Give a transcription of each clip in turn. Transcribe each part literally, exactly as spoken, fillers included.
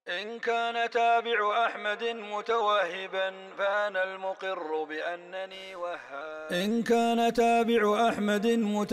إن كان تابع أحمد متوهبا فأنا المقر بأنني وهاب إن كان تابع أحمد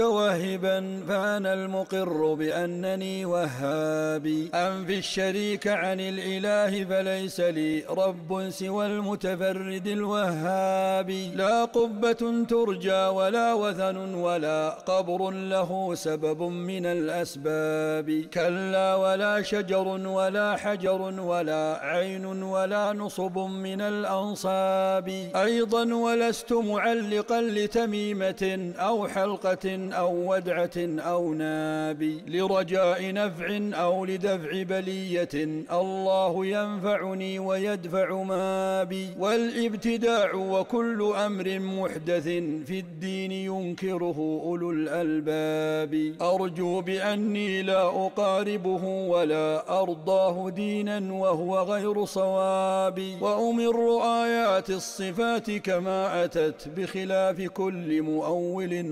متوهبا فأنا المقر بأنني وهابي أنفي الشريك عن الإله فليس لي رب سوى المتفرد الوهاب لا قبة ترجى ولا وثن ولا قبر له سبب من الأسباب كلا ولا شجر ولا حجر ولا عين ولا نصب من الأنصاب أيضا ولست معلقا لتميمة أو حلقة أو ودعة أو ناب لرجاء نفع أو لدفع بلية الله ينفعني ويدفع ما بي والابتداع وكل أمر محدث في الدين ينكره أولو الألباب أرجو بأني لا أقاربه ولا أرضاه دينا وهو غير صواب وأمر آيات الصفات كما أتت بخلاف كل مؤول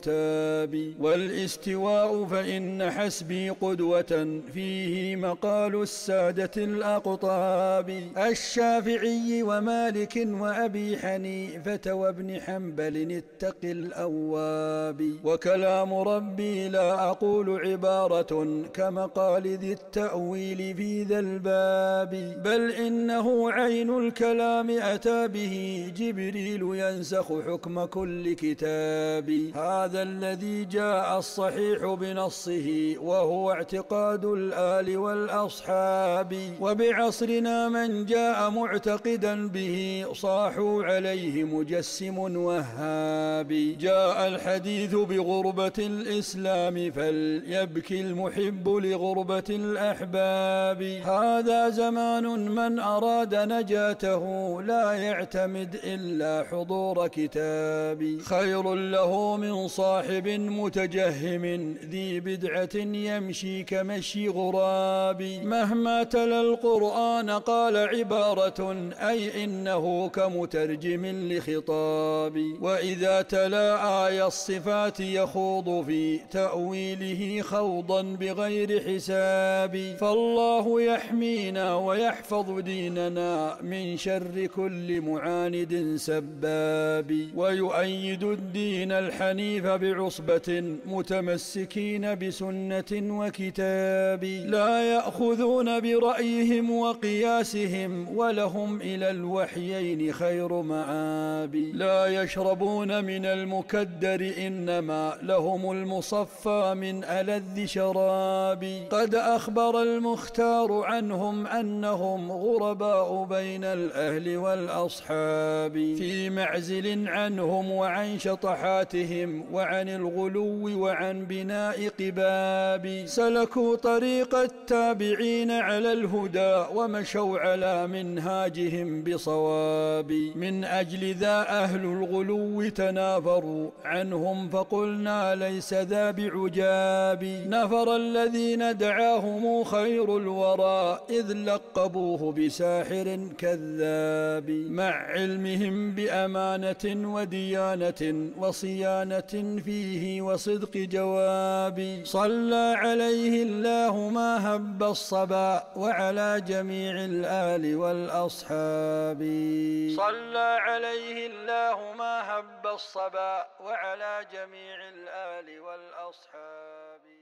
مرتاب والاستواء فإن حسبي قدوة فيه مقال السادة الأقطاب الشافعي ومالك وأبي حنيفة وابن حنبل اتق الأواب وكلام ربي لا أقول عبارة كمقال ذي التأويل في ذا الباب بل إنه عين الكلام أتى به جبريل ينسخ حكم كل كتاب هذا الذي جاء الصحيح بنصه وهو اعتقاد الآل والأصحاب وبعصرنا من جاء معتقدا به صاحوا عليه مجسم وهاب جاء الحديث بغربة الإسلام فليبكي المحب لغربة الأحباب هذا زمان من أراد نجاته لا يعتمد إلا حضور كتاب خير له من صاحب متجهم ذي بدعة يمشي كمشي غراب مهما تلا القرآن قال عبارة أي إنه كمترجم لخطاب وإذا تلا آية الصفات يخوض في تأويله خوضا بغير حساب فالله يحمينا ويحفظ ديننا من شر كل معاند سباب ويؤيد الدين الحنيف بعصبة متمسكين بسنة وكتاب لا يأخذون برأيهم وقياسهم ولهم إلى الوحيين خير مآب لا يشربون من المكدر إنما لهم المصفى من ألذ شراب قد أخبر المختار عنهم أنهم غرباء بين الأهل والأصحاب في معزل عنهم وعن شطحاتهم وعن الغلو وعن بناء قباب سلكوا طريق التابعين على الهدى ومشوا على منهاجهم بصواب من أجل ذا أهل الغلو تنافروا عنهم فقلنا ليس ذا بعجاب نفر الذين دعاهم خير الورى إذ لقبوه بساحر كذاب مع علمهم بأمانة وديانة وصيانة فيه وصدق جواب صلى عليه الله ما هب الصبا وعلى جميع الآل والأصحاب صلى عليه الله ما هب الصبا وعلى جميع الآل والأصحاب